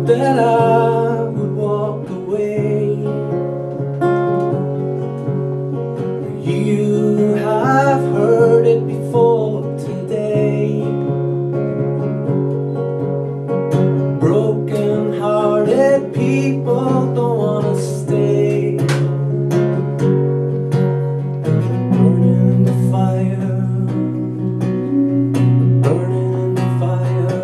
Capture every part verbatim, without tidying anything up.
that I would walk away. You have heard it before today. Broken-hearted people don't wanna stay. Burning in the fire, burning in the fire.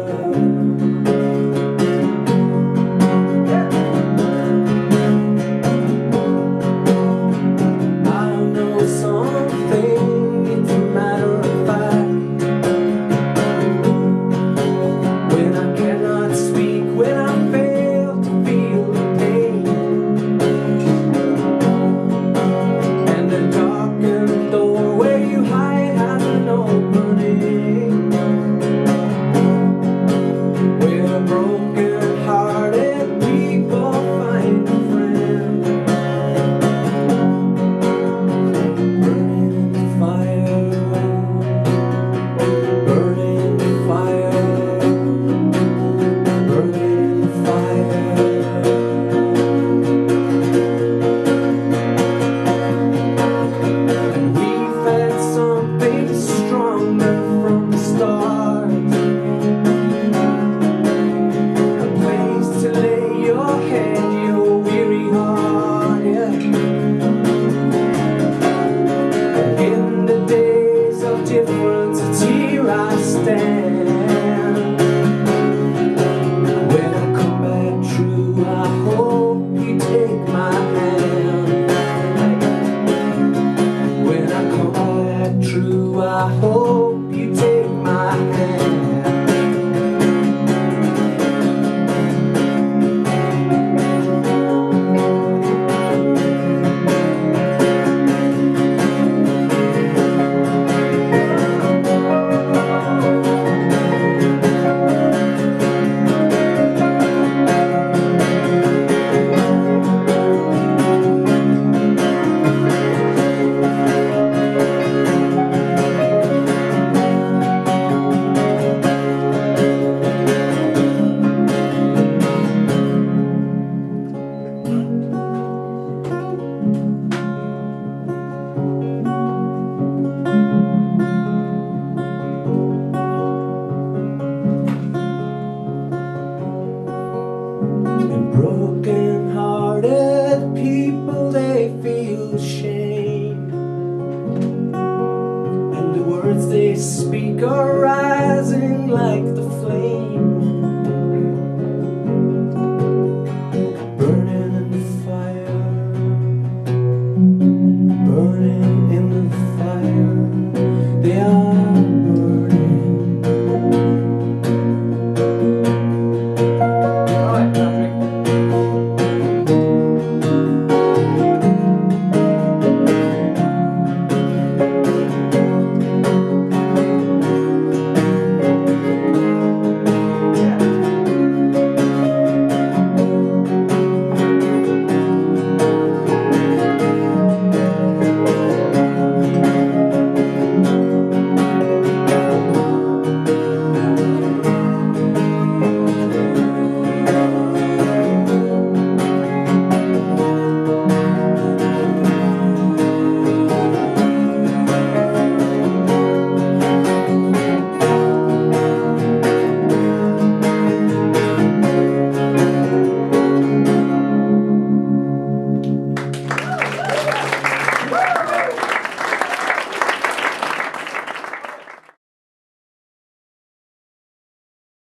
I know something, it's a matter of fact. When I cannot speak, when I fail to feel the pain, and the darkened door where you hide has an opening, where broken-hearted people find a friend. Burning in the fire, burning in the fire, burning in the fire. And we've had something stronger from the start, a place to lay your head, your weary heart, yeah. And in the days of difference, it's here I stand. When I come back true, I hope you take my hand. When I come back true, I hope you take my hand. And broken-hearted people, they feel shame, and the words they speak are right.